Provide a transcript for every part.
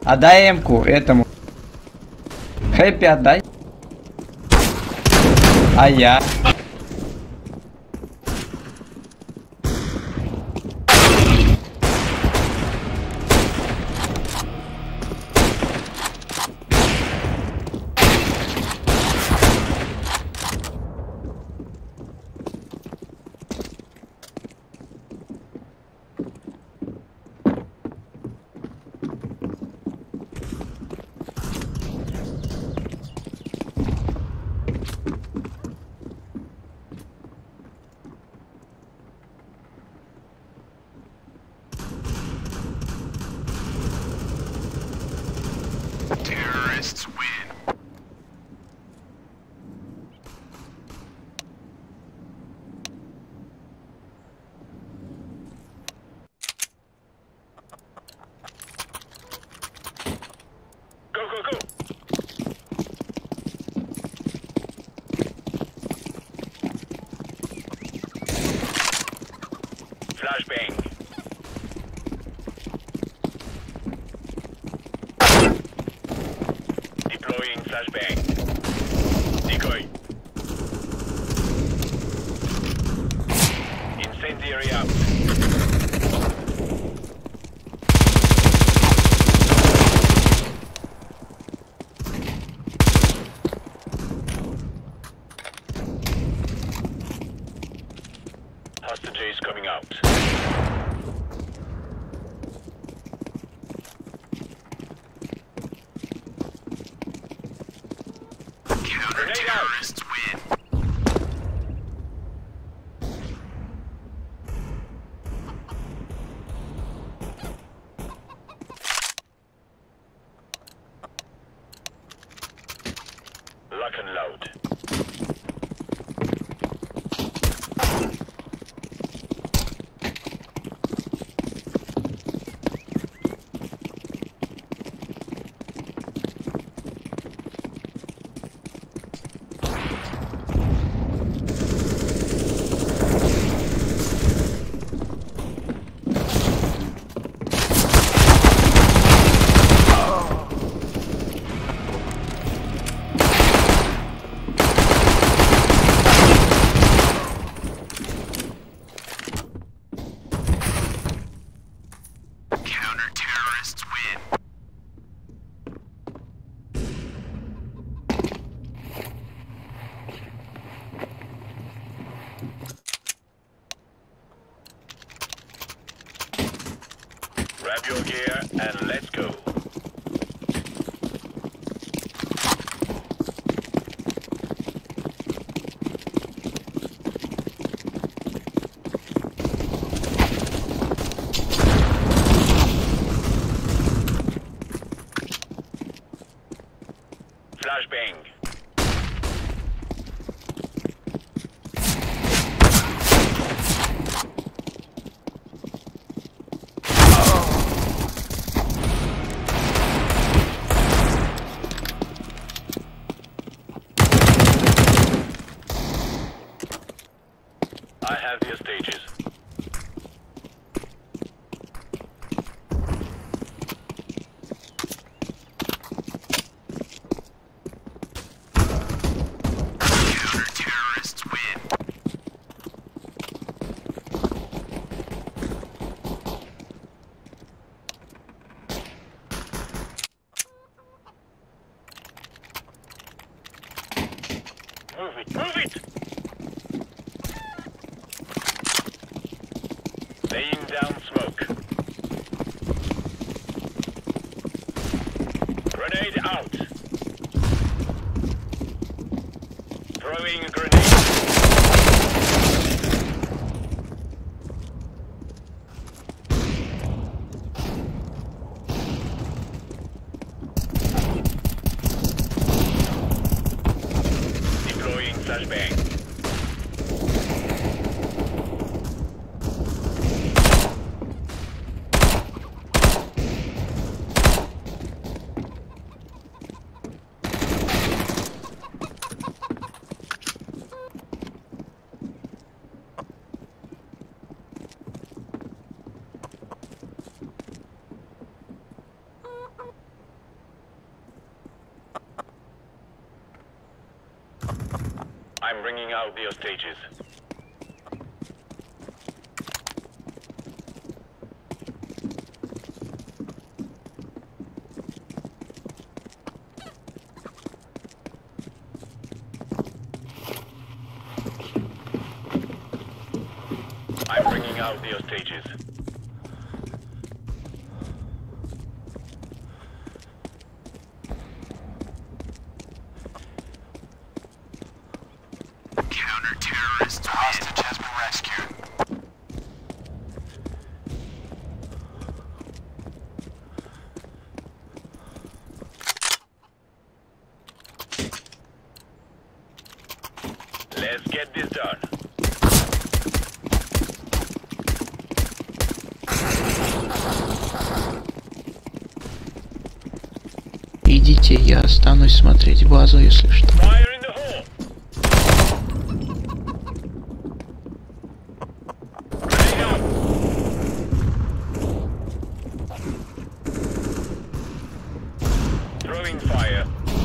Отдай М-ку этому. Хэппи отдай. А я? Terrorists win. Go, go, go! Flashbang. Deploying flashbang. Decoy. Incendiary out. Hostages coming out. Counter-terrorists win. Lock and load. Counter-terrorists win. Grab your gear and let's go. Flashbang. I have your stages. Counter-terrorists win. Move it, move it! I'm bringing out the hostages. I'm bringing out the hostages. Counter-terrorist hostage has been rescued. Let's get this done. Идите, я останусь смотреть базу, если что. Fire in the hole. Grenade out. Throwing fire.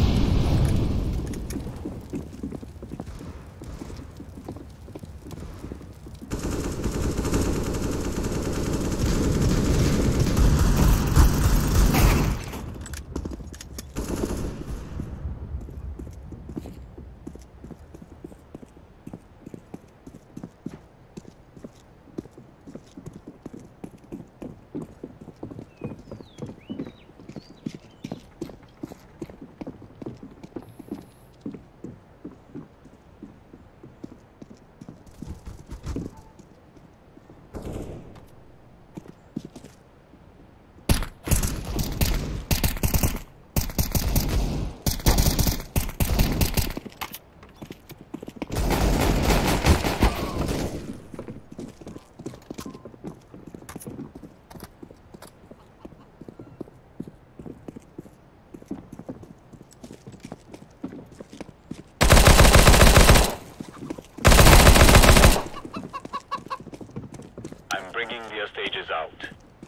I'm bringing the hostages out.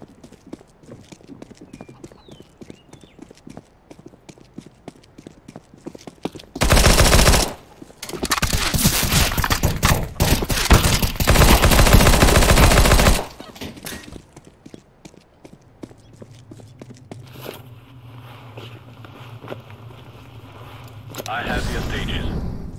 I have the hostages.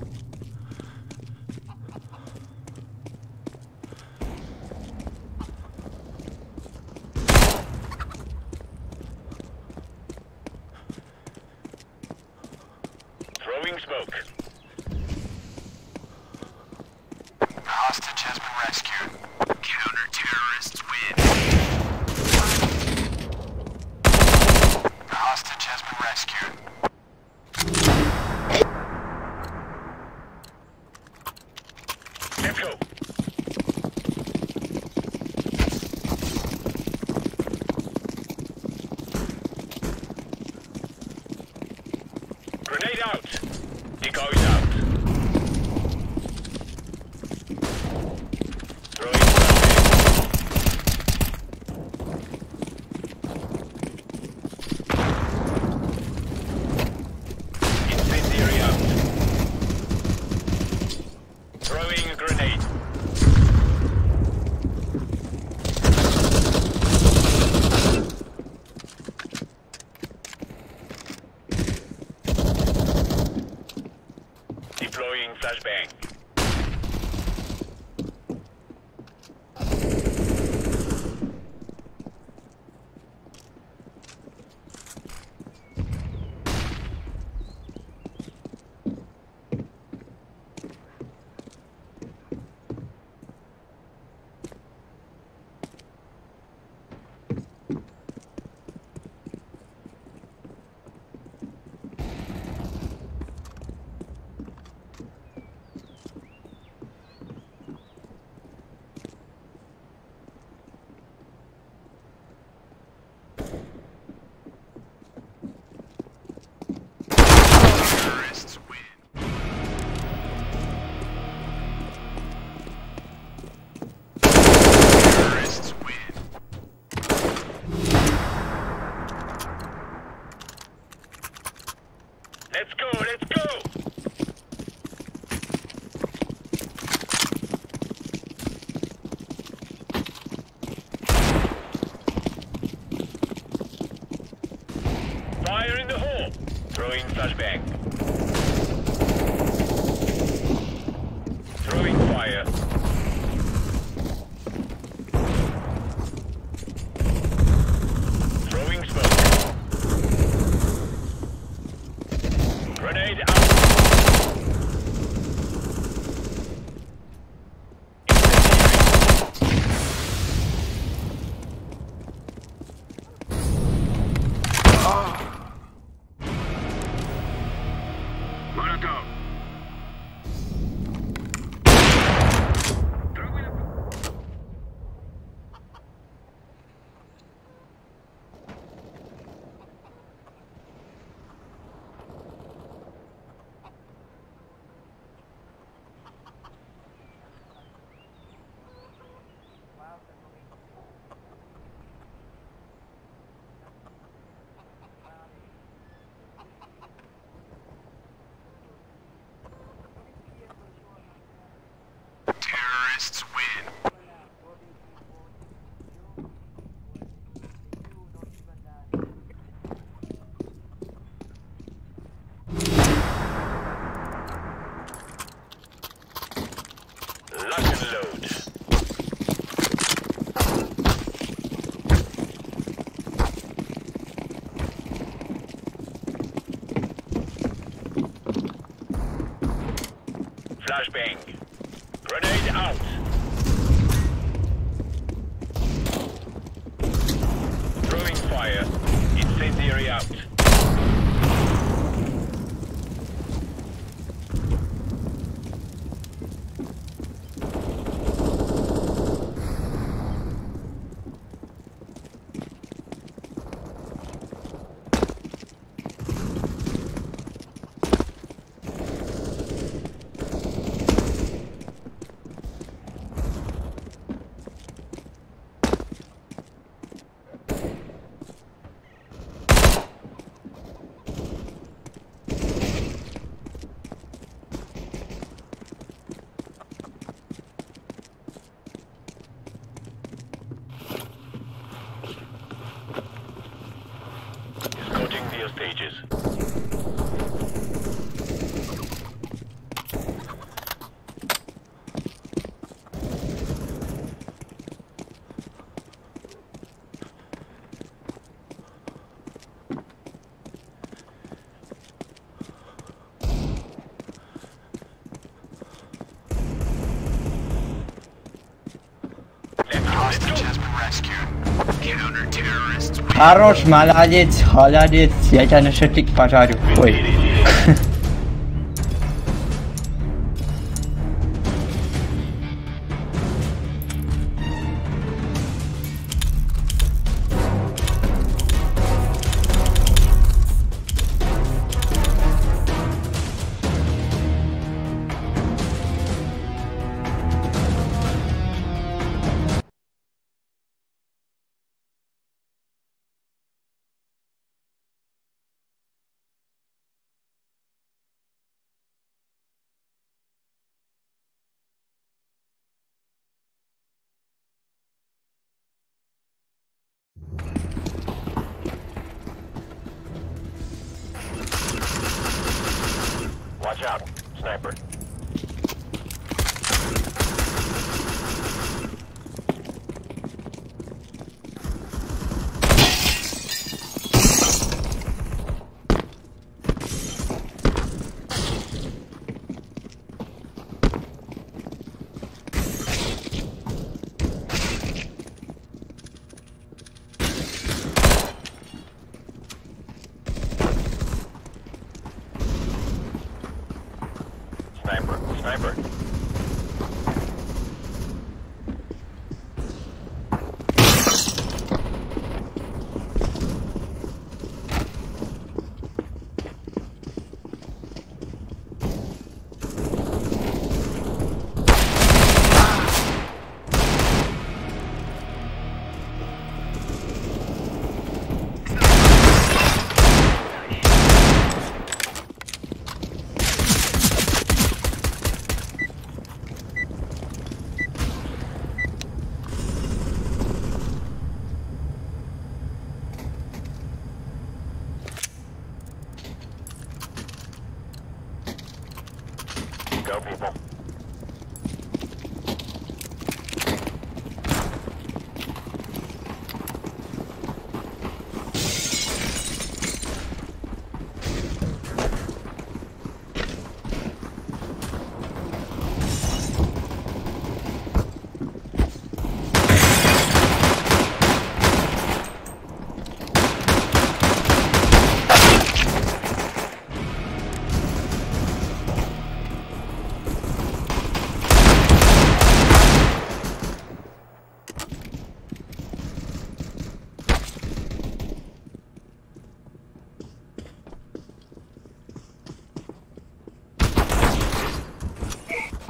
Throwing smoke. The hostage has been rescued. Counter-terrorists win. The hostage has been rescued. Let's go. Grenade out. Decoy Flashbang. Throwing fire. Throwing smoke. Grenade out. Molotov. Terrorists win. Lock and load. Flashbang. Grenade out. Throwing fire. Incendiary out. Escorting the stages. Hostage has been rescued. Counter-terrorists win. Хорош, молодец, холодец. Я тебя на шашлык пожарю. Ой. Watch out. Sniper.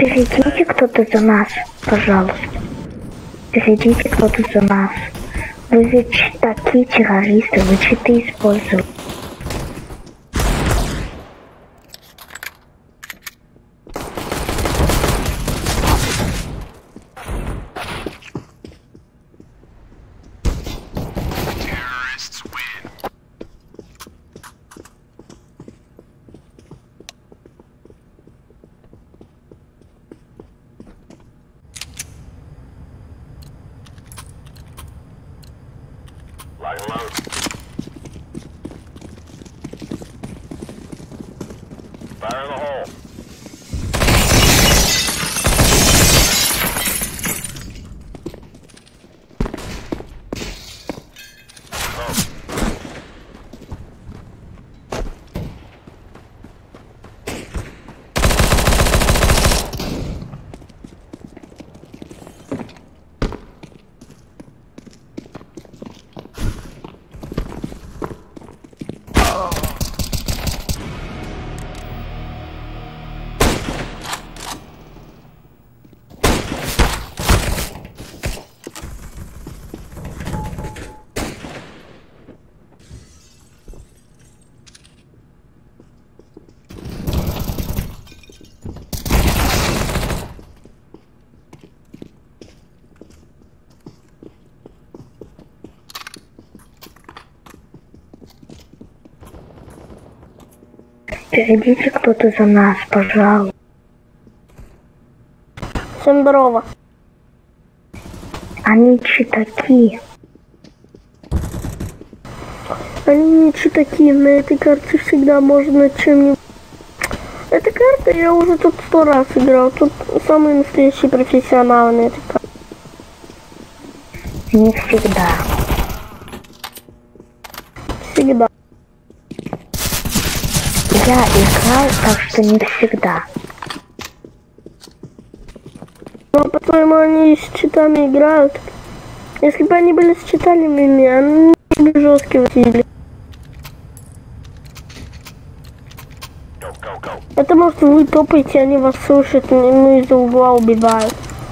Перейдите кто-то за нас, пожалуйста. Перейдите кто-то за нас. Вы ведь такие террористы, вы читы используете. Terrorists win. Lock and load. Fire in the hole. Перейдите кто-то за нас, пожалуйста. Всем здорово. Они читаки. Они не читаки, на этой карте всегда можно чем-нибудь... Эта карта я уже тут 100 раз играл. Тут самые настоящие профессионалы на этой карте. Не всегда. Всегда. Я играл, так что не всегда. Ну, а по-твоему, они с читами играют? Если бы они были с читами, они бы жесткие водили. Go, go, go. Это может вы топаете, они вас слышат, ну из-за угла убивают.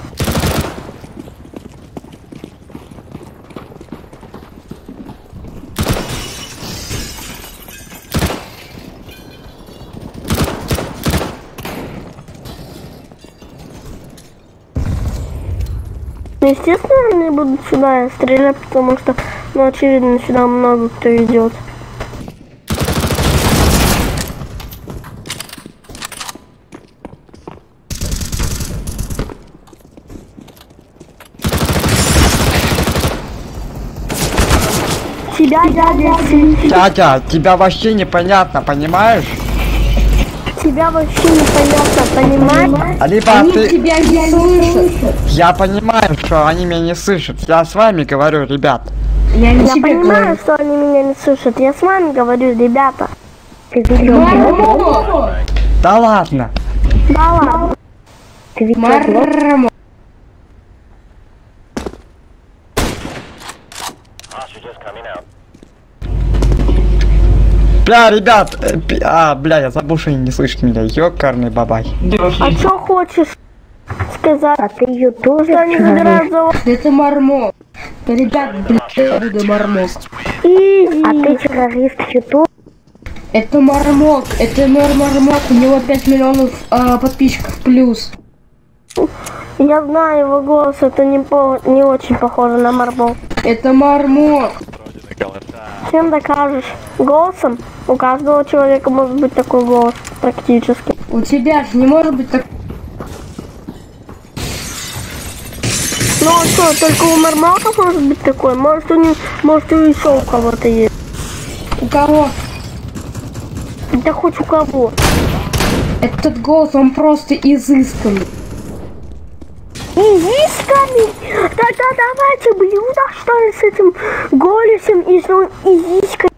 Ну, естественно, они будут сюда стрелять, потому что, ну, очевидно, сюда много кто идет. Тебя, Дядя, тебя вообще непонятно, понимаешь? тебя вообще непонятно, понимаешь? Либо ты... Тебя не слышат. Я понимаю, что они меня не слышат. Я с вами говорю, ребят. Я не Я тебе понимаю, говорю. что они меня не слышат. Я с вами говорю, ребята. Ты видел глок? Мармо! Да ладно. Да ладно. Ты видел глок? Мармо! Hostage just coming out. Бля, ребят. Бля, я забыл, что они не слышат меня. Ёкарный бабай. А что хочешь сказать? А ты ее тоже Что они забирают террорист? за... Это Мармо. Ребят, блядь, я буду Мармо. Изи. А ты террорист Ютуб? Это Мармок. Это мэр Мармок. У него 5 миллионов подписчиков плюс. Я знаю его голос, это не очень похоже на Марбол. Это Мармок. Чем докажешь? Голосом? У каждого человека может быть такой голос, практически. У тебя же не может быть так... Ну а что, только у Мармалков может быть такой? Может и еще у кого-то есть. У кого? Да хоть у кого. Этот голос, он просто изысканный. Изисками? Тогда давайте блюдо, что ли, с этим голосом и с изисками.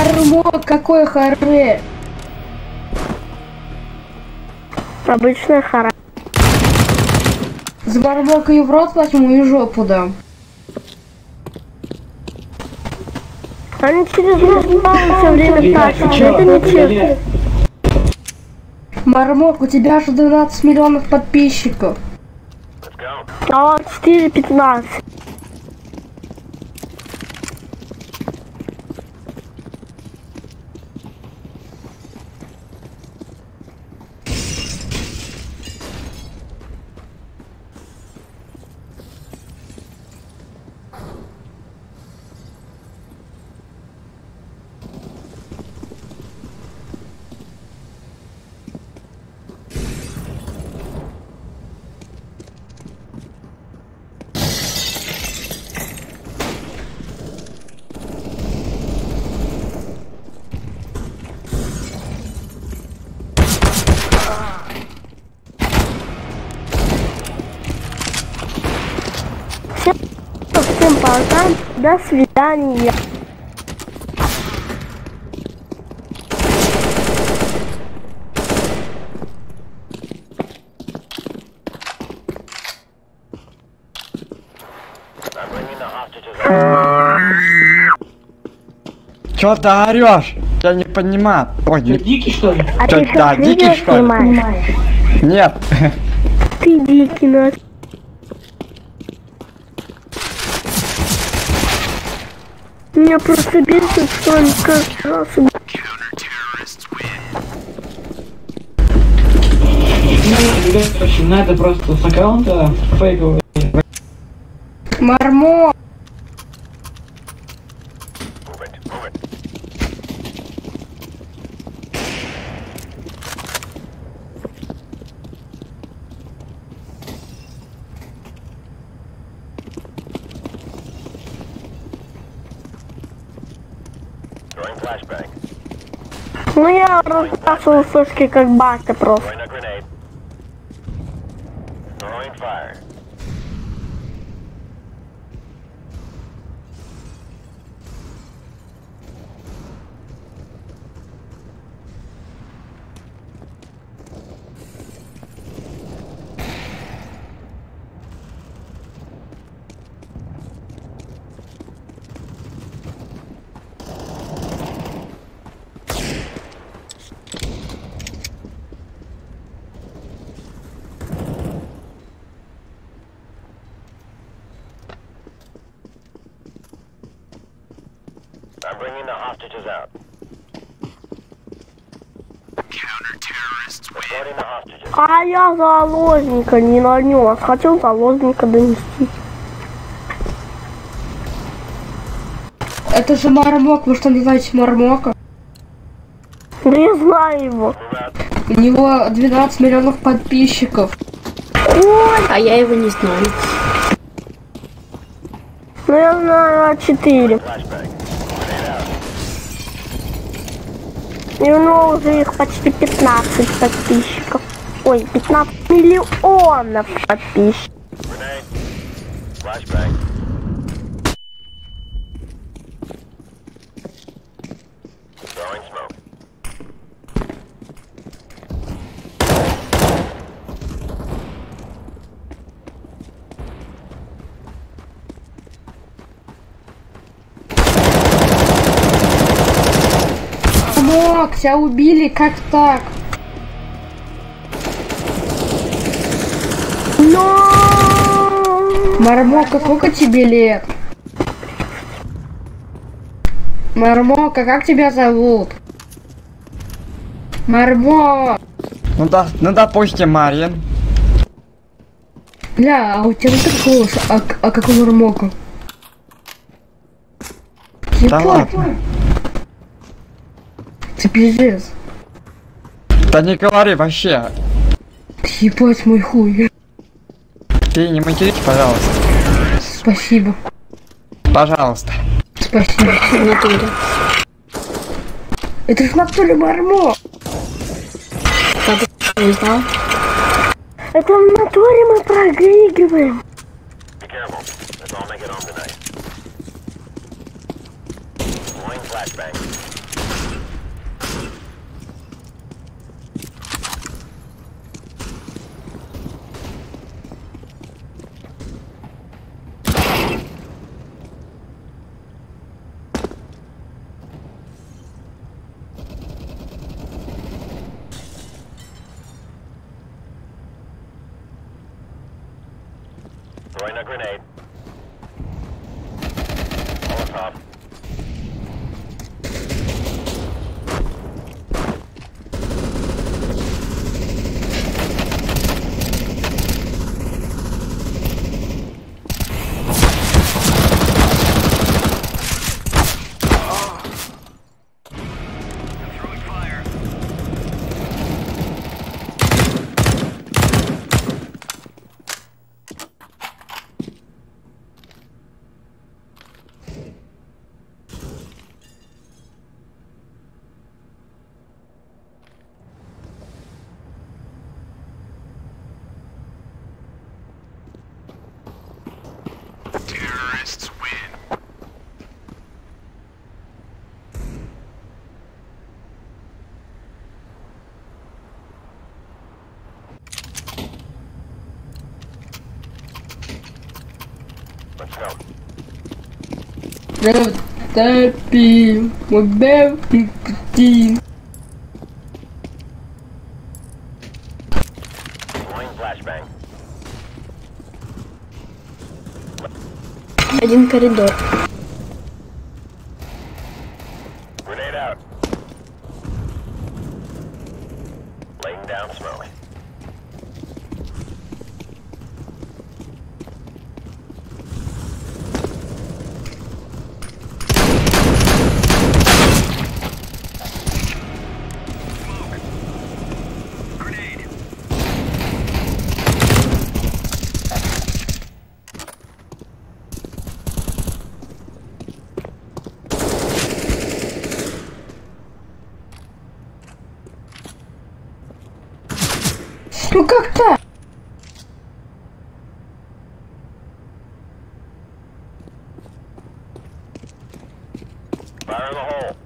Мармок, какой харе? Обычная хара. За мармока и в рот возьму, и жопу дам. Они через меня все время тащат. Это нечестно. Мармок, у тебя же 12 миллионов подписчиков. А 4-15. Всем пока, до свидания. Чё ты орёшь? Я не понимаю. Ой, не... Дикий, что ли? А Чё, ты да, что, дикий, видео что ли? снимаешь? Нет. Ты дикий, но... Меня просто бесит, что они каждый раз... Ребят, короче, надо просто с аккаунта фейкового. Мармок! Ну я разбрасывал сушки как бата просто. I'm bringing the hostages out. Counter-terrorists win. Reporting the hostages. А я заложника не нанес. Хотел заложника донести. Это же Мармок, вы что, не знаете Мармока? Да я знаю его. У него 12 миллионов подписчиков. А я его не знаю. Ну я знаю 4. И у него уже их почти 15 подписчиков. Ой, 15 миллионов подписчиков. Flashbang. Throwing smoke. Мармок, тебя убили, как так? Но! Мармок, а сколько тебе лет? Мармок, а как тебя зовут? Мармок! Ну да, ну допустим, Марин. Бля, а у тебя такой голос, а как у Мармока? Да ладно. Ты пиздец. Да не говори вообще. Ебать мой хуй. Ты не матерись, пожалуйста. Спасибо. Пожалуйста. Спасибо. В натуре. Это ж в натуре Мармок. Как ты не знал? Это в натуре мы проигрываем. Be careful. Let's all make it home tonight. Deploying flashbang. Throwing a grenade. Molotov. Throwing fire. Terrorists win. Let's go. Топи, модел, пикти. Deploying flashbang. Один коридор. Grenade out. Laying down smoke. Grenade. Ну как так? Fire in the hole.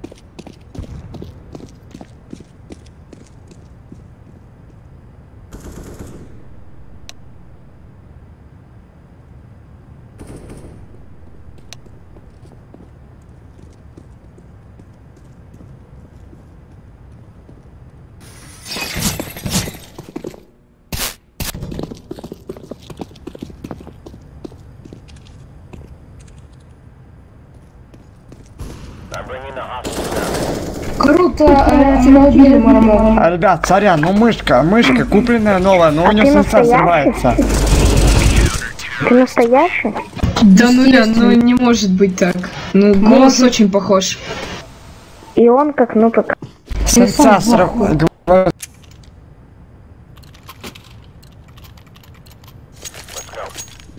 I'm bringing the hostages down. Круто, тебя убили, Мармок. А, ребят, сорян, ну мышка купленная новая, но у нее ты сенса настоящий? срывается. Ты настоящий? Да ну да, ну не может быть так. Ну, голос очень похож. И он как ПК. Сенса срывается. Let's go.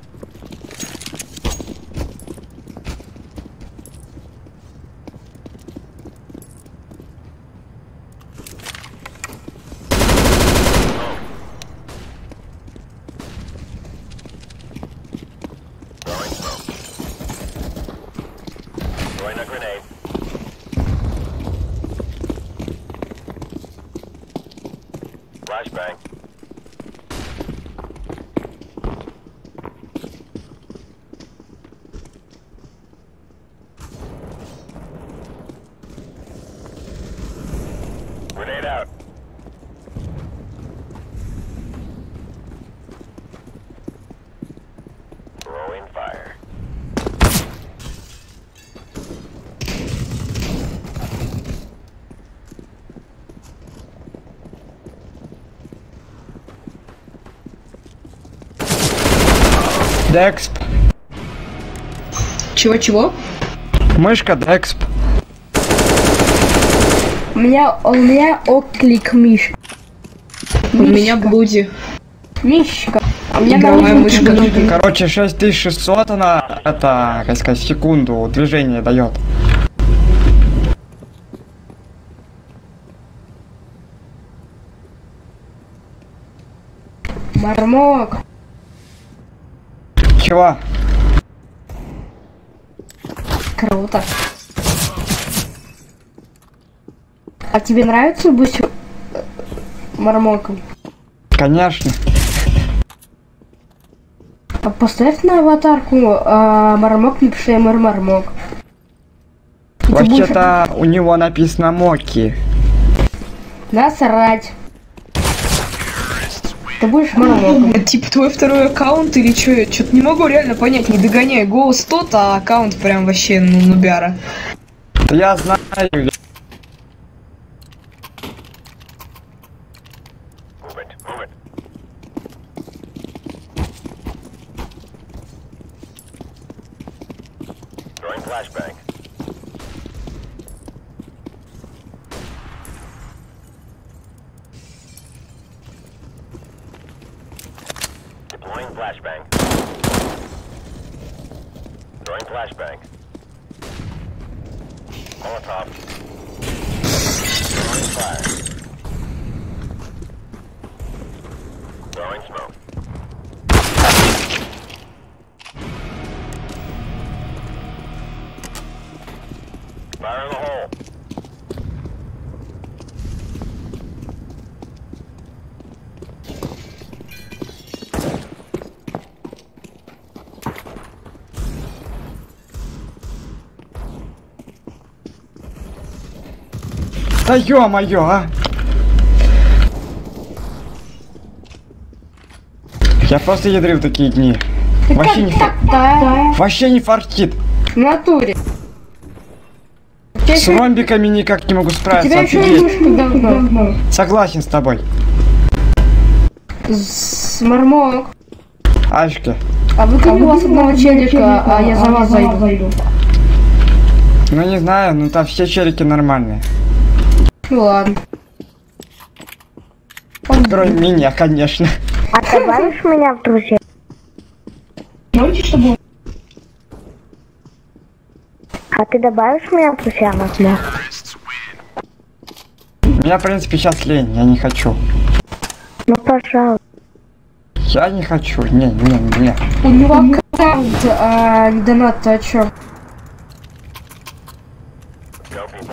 Throwing smoke. Throwing a grenade. Flashbang. Grenade out. Throwing fire. Дексп. Чего-чего? Мышка Дексп. У меня оклик Миш. У меня Блуди. Мишка. У меня Игровая наушники мышка. Блуди. Короче, 6600 она, это, как сказать, секунду движения дает. Мармок. Чего? Круто. А тебе нравится быть Мармоком? Конечно. А поставь на аватарку Мармок, не пиши Мармок. Вообще-то у него написано Моки. Насрать. Terrorists win. Ты будешь мармоком. Это типа твой второй аккаунт или что? Я что-то не могу реально понять, не догоняй. Голос тот, а аккаунт прям вообще, ну, нубяра. Да я знаю. Move it, move it. Throwing flashbang. Deploying flashbang. Throwing flashbang. Molotov. Throwing fire. Throwing smoke. Fire in the hole. Да ё-моё, а! Я просто ядрю в такие дни. Вообще не, Да, вообще не фартит. в натуре. С ромбиками никак не могу справиться. Тебя еще Офигеть. игрушку давно. Согласен с тобой. С мармок. Ашки. А выкуpi у вас одного челика, а я за вас зайду. Ну не знаю, ну там все челики нормальные. Ну ладно. Кроме меня, конечно. А добавишь меня в друзья? Можете, чтобы... А ты добавишь меня в друзья, Матвей? У меня, в принципе, сейчас лень, я не хочу. Ну, пожалуйста. Я не хочу, не. У него аккаунт, а не донат, ты о чём? Go, people.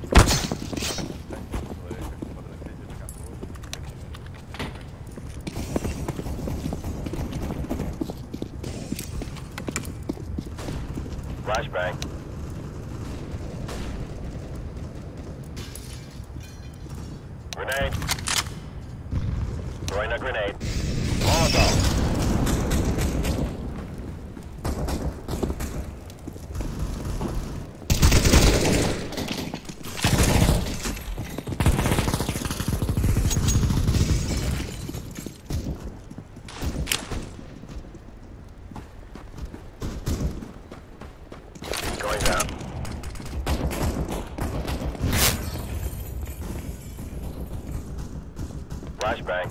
Flashbang. Grenade. Throwing a grenade. Molotov. Going down. Flashbang.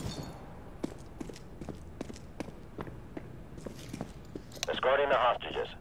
Escorting the hostages.